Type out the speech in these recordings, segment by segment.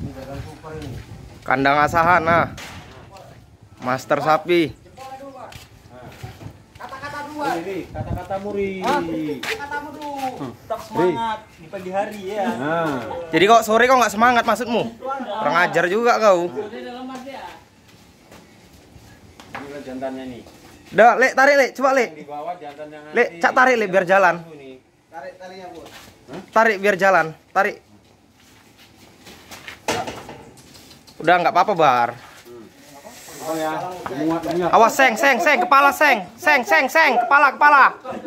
Kandang asahan, nah. Master sapi. Kata-kata dua. Kata-kata muri. Kata-katamu dulu. Tetap semangat di pagi hari ya. Nah. Jadi kok sore kok nggak semangat maksudmu? Kurang ajar juga kau. Ini kan jantannya nih. Dah, Lek, tarik, Lek. Coba, Lek. Di bawah jantan yang Lek, cak tarik, Lek, biar jalan. Tarik talinya, Bu. Tarik biar jalan. Tarik. Udah nggak apa-apa, Bar. Oh ya, muat. Awas, seng, kepala seng, kepala.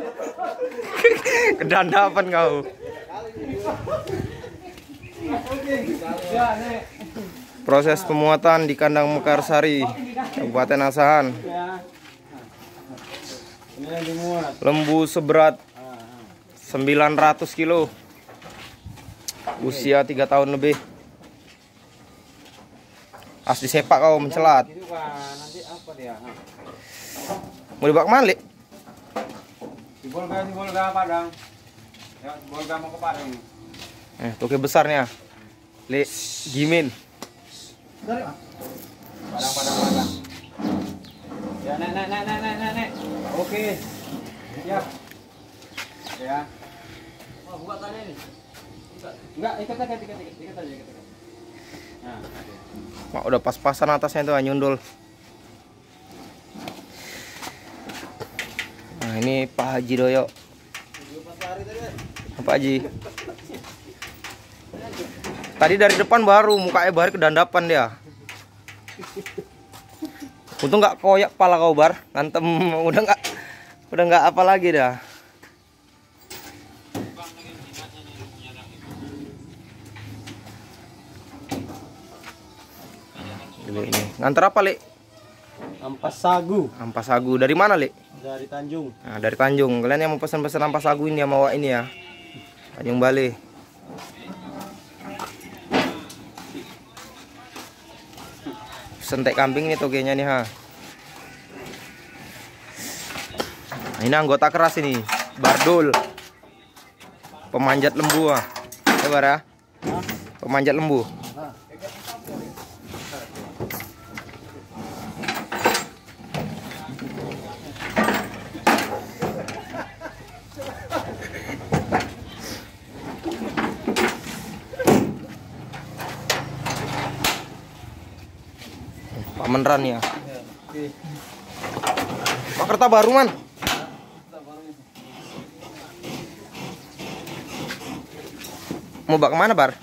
Kedandapan kau. Proses pemuatan di kandang Mekarsari, Kabupaten Asahan. Ini yang dimuat. Lembu seberat 900 kilo. Usia 3 tahun lebih. Asli sepak kau mencelat. Itu kan nanti apa dia? Mau dibawa kemana, Lek? Di Bolga Padang. Ya, Bolga mau ke Padang. Toke besarnya. Lek Gimin. Padang. Ya, nek. Oke. Siap. Ya. Oh, buka talinya nih. Enggak, ikat aja. Nah, Mak, udah pas-pasan atasnya itu nyundul. Nah, ini Pak Haji Doyo. Pak Haji. Tadi dari depan baru mukanya Bar kedandapan dia. Untung nggak koyak kepala kau, Bar. Ngantem udah nggak apa lagi dah. Ini nganter apa, Lek? ampas sagu Ampas sagu dari mana, Lek? dari Tanjung. Nah, dari Tanjung. Kalian yang mau pesan-pesan ampas sagu ini ya, mau ini ya. Tanjung Balai. Sentek kambing nih togenya nih, ha. Nah, ini anggota keras ini, Bardul. Pemanjat lembu, ah. Ya, Bar ya. Pemanjat lembu. Pak Menran ya. Pak Kerta baru, Man. Mau bawa kemana, Bar?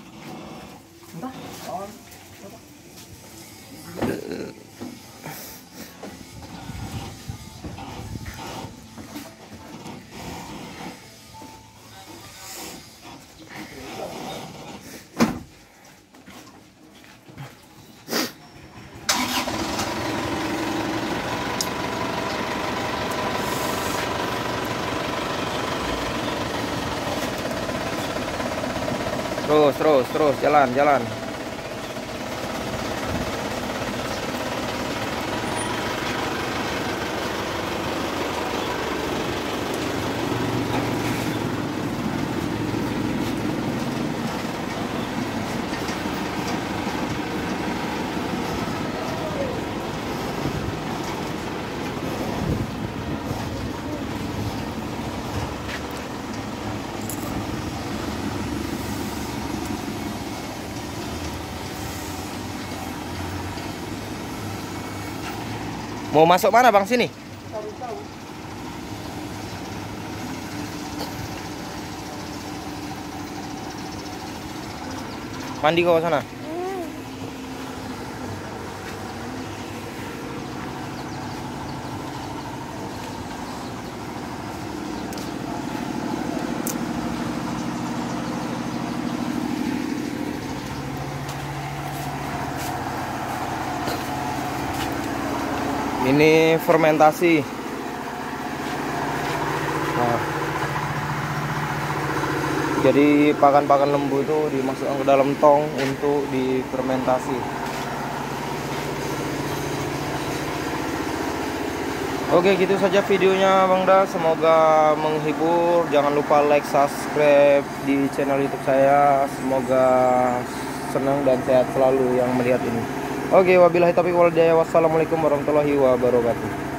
Terus jalan. Mau masuk mana, Bang? Sini. Mandi kau sana. Ini fermentasi. Nah, jadi pakan-pakan lembu itu dimasukkan ke dalam tong untuk difermentasi. Oke, gitu saja videonya, Bang Da. Semoga menghibur. Jangan lupa like, subscribe di channel YouTube saya. Semoga senang dan sehat selalu yang melihat ini. Oke, wabillahi taufiq wal hidayah. Wassalamualaikum warahmatullahi wabarakatuh.